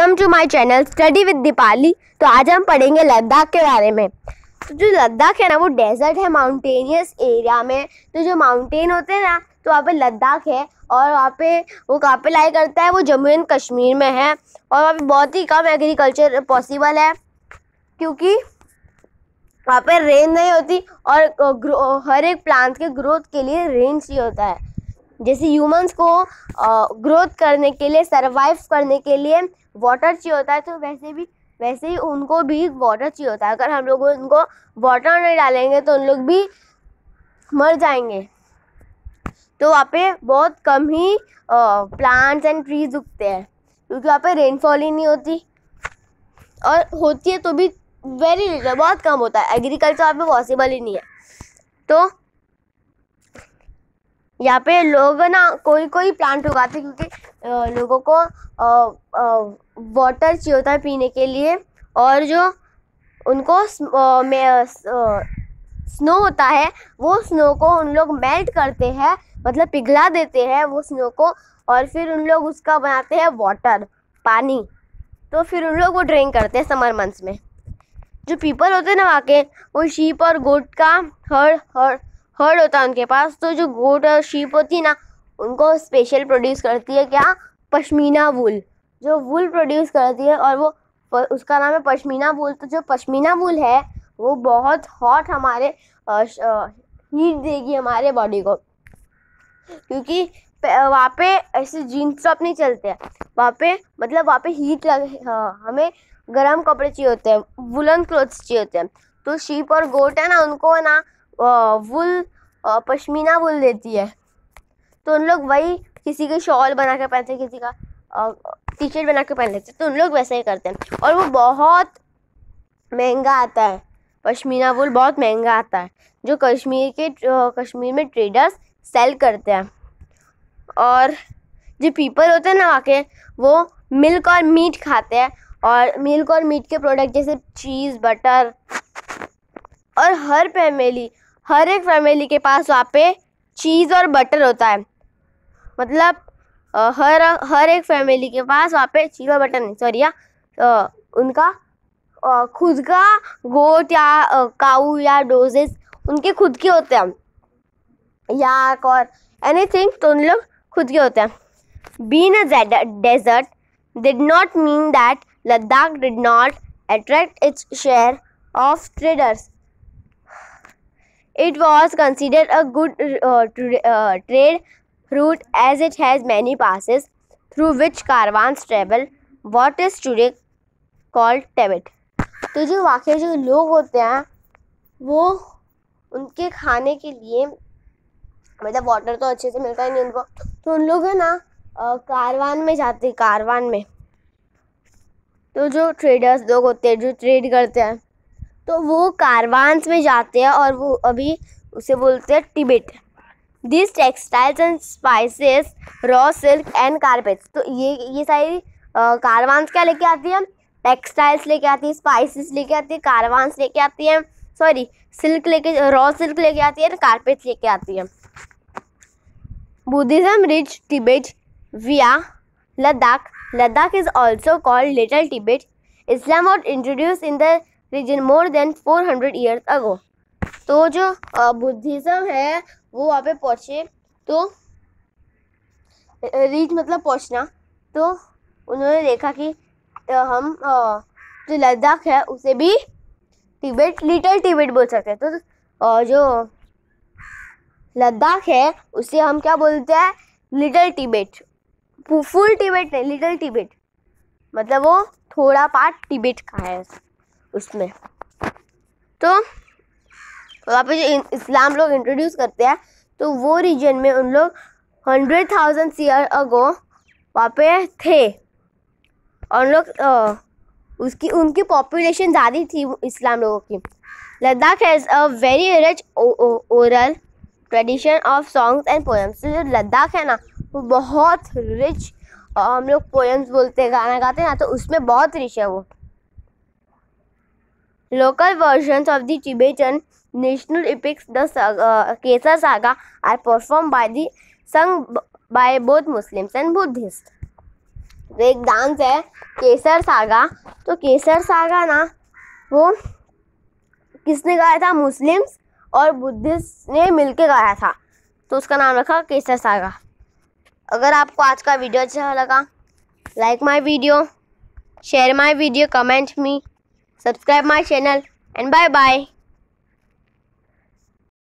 Welcome to my channel study with Deepali. तो आज हम पढ़ेंगे लद्दाख के बारे में। तो जो लद्दाख है ना, वो डेजर्ट है, माउंटेनियस एरिया में। तो जो माउंटेन होते हैं ना, तो वहाँ पे लद्दाख है। और वहाँ पे वो कहाँ पे लाई करता है, वो जम्मू एंड कश्मीर में है। और वहाँ पे बहुत ही कम एग्रीकल्चर पॉसिबल है, क्योंकि वहाँ पे रेन नहीं होती। और हर एक प्लांट के ग्रोथ के लिए रेन चाहिए होता है। जैसे ह्यूमंस को ग्रोथ करने के लिए, सरवाइव करने के लिए वाटर चाहिए होता है, तो वैसे ही उनको भी वाटर चाहिए होता है। अगर हम लोग उनको वाटर नहीं डालेंगे तो उन लोग भी मर जाएंगे। तो वहाँ पे बहुत कम ही प्लांट्स एंड ट्रीज उगते हैं, क्योंकि वहाँ पे रेनफॉल ही नहीं होती, और होती है तो भी वेरी लिटिल, बहुत कम होता है। एग्रीकल्चर वहाँ पे पॉसिबल ही नहीं है। तो यहाँ पे लोग ना कोई प्लांट उगाते हैं, क्योंकि लोगों को वाटर चाहिए होता है पीने के लिए। और जो उनको स्नो होता है, वो स्नो को उन लोग मेल्ट करते हैं, मतलब पिघला देते हैं वो स्नो को, और फिर उन लोग उसका बनाते हैं वाटर, पानी। तो फिर उन लोग वो ड्रिंक करते हैं समर मंथ्स में। जो पीपल होते हैं ना वहाँ के, वो शीप और गोट का हर्ड होता है उनके पास। तो जो गोट और शीप होती है ना, उनको स्पेशल प्रोड्यूस करती है क्या, पश्मीना वूल। जो वूल प्रोड्यूस करती है, और वो उसका नाम है पश्मीना वूल। तो जो पश्मीना वूल है, वो बहुत हॉट हमारे हीट देगी हमारे बॉडी को, क्योंकि वहाँ पे ऐसे जीन्स टॉप नहीं चलते हैं। वहाँ पे हीट हमें गर्म कपड़े चाहिए होते हैं, वुलन क्लोथ्स चाहिए होते हैं। तो शीप और गोट है ना, उनको ना वुल पश्मीना वुल देती है। तो उन लोग वही किसी के शॉल बना के पहनते हैं, किसी का टी शर्ट बना के पहन लेते हैं। तो उन लोग वैसे ही करते हैं, और वो बहुत महंगा आता है। पश्मीना वुल बहुत महंगा आता है, जो कश्मीर में ट्रेडर्स सेल करते हैं। और जो पीपल होते हैं ना वहाँ के, वो मिल्क और मीट खाते हैं। और मिल्क और मीट के प्रोडक्ट जैसे चीज़, बटर, और हर एक फैमिली के पास वहाँ पे चीज़ और बटर होता है। मतलब हर एक फैमिली के पास वहाँ पे चीज़ और बटर नहीं, सॉरी उनका खुद का गोट या काऊ या डोजेस उनके खुद के होते हैं, याक और एनीथिंग, तो उन लोग खुद के होते हैं। Being a desert did not mean that Ladakh did not attract its share of traders. It was considered a good trade route, as it has many passes through which caravans travel, what is today called Tibet. तो जो वाकई जो लोग होते हैं, वो उनके खाने के लिए, मतलब वाटर तो अच्छे से मिलता ही नहीं उनको, तो उन लोग है ना कारवान में जाते हैं, कारवान में। तो जो ट्रेडर्स लोग होते हैं, जो ट्रेड करते हैं, तो वो कारवान्स में जाते हैं, और वो अभी उसे बोलते हैं Tibet. This textiles and spices, raw silk and carpets. तो ये सारी कारवान्स क्या लेके आती है, टेक्सटाइल्स लेके आती है, स्पाइसेस लेके आती है, कारवान्स लेके आती है, रॉ सिल्क लेके आती है, कारपेट्स लेके आती है। Buddhism reached Tibet via Ladakh. Ladakh is also called Little Tibet. Islam was introduced in the region more than 400 years ago. तो जो बुद्धिज़्म है वो वहाँ पे पहुँचे, तो रीच मतलब पहुँचना। तो उन्होंने देखा कि हम जो लद्दाख है उसे भी लिटिल टिबेट बोल सकते हैं। तो जो लद्दाख है उसे हम क्या बोलते हैं, लिटिल टिबेट। फुल टिबेट नहीं, लिटिल टिबेट, मतलब वो थोड़ा पार्ट टिबेट का है उसमें। तो वहाँ पे जो इस्लाम लोग इंट्रोड्यूस करते हैं, तो वो रीजन में उन लोग 100,000 ईयर अगो वहाँ पे थे। और उन लोग उनकी पॉपुलेशन ज़्यादा थी इस्लाम लोगों की। Ladakh has a very rich oral tradition of songs and poems. जो लद्दाख है ना, वो बहुत रिच, हम लोग पोएम्स बोलते हैं, गाना गाते हैं ना, तो उसमें बहुत रिच है वो। Local versions of the Tibetan national epics, the Kesar saga, are perform सung by both Muslims and Buddhists. तो एक डांस है केसर सागा। तो केसर सागा ना वो किसने गाया था? मुस्लिम्स और बुद्धिस्ट ने मिलके गाया था, तो उसका नाम रखा केसर सागा। अगर आपको आज का वीडियो अच्छा लगा, like my video, share my video, comment me, subscribe my channel, and bye bye.